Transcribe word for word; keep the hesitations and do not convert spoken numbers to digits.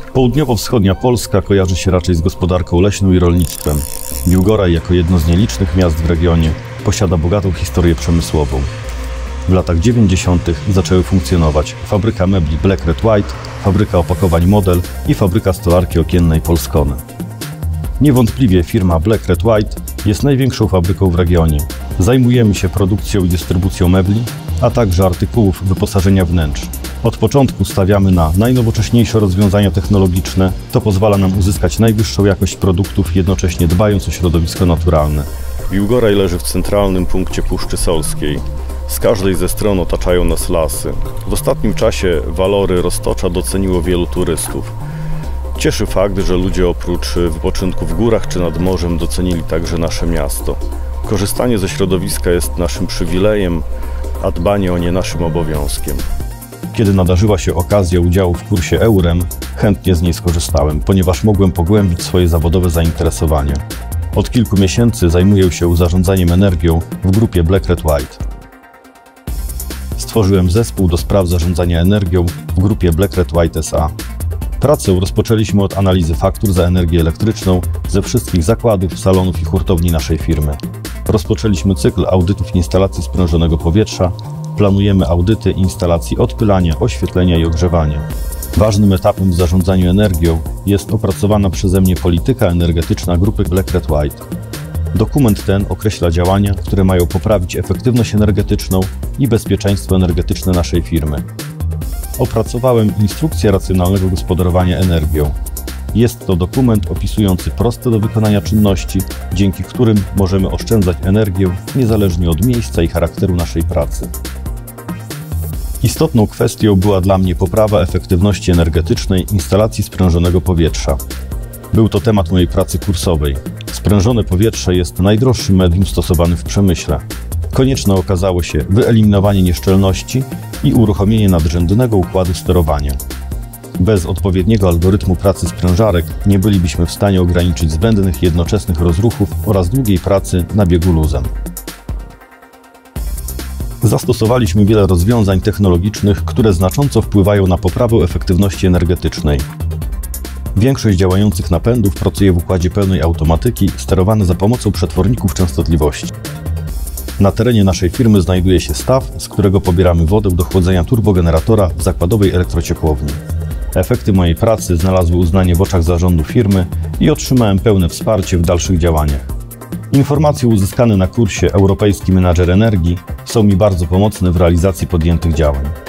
Południowo-wschodnia Polska kojarzy się raczej z gospodarką leśną i rolnictwem. Biłgoraj jako jedno z nielicznych miast w regionie posiada bogatą historię przemysłową. W latach dziewięćdziesiątych zaczęły funkcjonować fabryka mebli Black Red White, fabryka opakowań Model i fabryka stolarki okiennej Polskone. Niewątpliwie firma Black Red White jest największą fabryką w regionie. Zajmujemy się produkcją i dystrybucją mebli, a także artykułów wyposażenia wnętrz. Od początku stawiamy na najnowocześniejsze rozwiązania technologiczne, to pozwala nam uzyskać najwyższą jakość produktów, jednocześnie dbając o środowisko naturalne. Biłgoraj leży w centralnym punkcie Puszczy Solskiej. Z każdej ze stron otaczają nas lasy. W ostatnim czasie walory Roztocza doceniło wielu turystów. Cieszy fakt, że ludzie oprócz wypoczynku w górach czy nad morzem docenili także nasze miasto. Korzystanie ze środowiska jest naszym przywilejem, a dbanie o nie naszym obowiązkiem. Kiedy nadarzyła się okazja udziału w kursie EUREM, chętnie z niej skorzystałem, ponieważ mogłem pogłębić swoje zawodowe zainteresowania. Od kilku miesięcy zajmuję się zarządzaniem energią w grupie Black Red White. Stworzyłem zespół do spraw zarządzania energią w grupie Black Red White S A. Pracę rozpoczęliśmy od analizy faktur za energię elektryczną ze wszystkich zakładów, salonów i hurtowni naszej firmy. Rozpoczęliśmy cykl audytów instalacji sprężonego powietrza. Planujemy audyty instalacji odpylania, oświetlenia i ogrzewania. Ważnym etapem w zarządzaniu energią jest opracowana przeze mnie polityka energetyczna grupy Black Red White. Dokument ten określa działania, które mają poprawić efektywność energetyczną i bezpieczeństwo energetyczne naszej firmy. Opracowałem instrukcję racjonalnego gospodarowania energią. Jest to dokument opisujący proste do wykonania czynności, dzięki którym możemy oszczędzać energię niezależnie od miejsca i charakteru naszej pracy. Istotną kwestią była dla mnie poprawa efektywności energetycznej instalacji sprężonego powietrza. Był to temat mojej pracy kursowej. Sprężone powietrze jest najdroższym medium stosowanym w przemyśle. Konieczne okazało się wyeliminowanie nieszczelności i uruchomienie nadrzędnego układu sterowania. Bez odpowiedniego algorytmu pracy sprężarek nie bylibyśmy w stanie ograniczyć zbędnych jednoczesnych rozruchów oraz długiej pracy na biegu luzem. Zastosowaliśmy wiele rozwiązań technologicznych, które znacząco wpływają na poprawę efektywności energetycznej. Większość działających napędów pracuje w układzie pełnej automatyki, sterowane za pomocą przetworników częstotliwości. Na terenie naszej firmy znajduje się staw, z którego pobieramy wodę do chłodzenia turbogeneratora w zakładowej elektrociepłowni. Efekty mojej pracy znalazły uznanie w oczach zarządu firmy i otrzymałem pełne wsparcie w dalszych działaniach. Informacje uzyskane na kursie Europejski Menadżer Energii są mi bardzo pomocne w realizacji podjętych działań.